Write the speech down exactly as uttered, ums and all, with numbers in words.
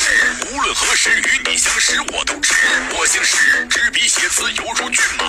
无论何时与你相识，我都知。我姓石，执笔写词犹如骏马。